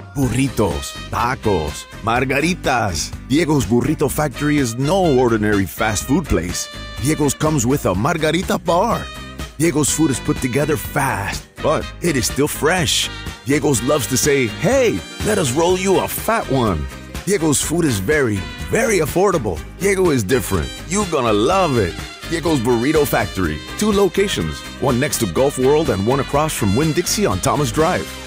Burritos, tacos, margaritas. Diego's Burrito Factory is no ordinary fast food place. Diego's comes with a margarita bar. Diego's food is put together fast, but it is still fresh. Diego's loves to say, hey, let us roll you a fat one. Diego's food is very, very affordable. Diego is different. You're gonna love it. Diego's Burrito Factory. 2 locations. One next to Gulf World and one across from Winn-Dixie on Thomas Drive.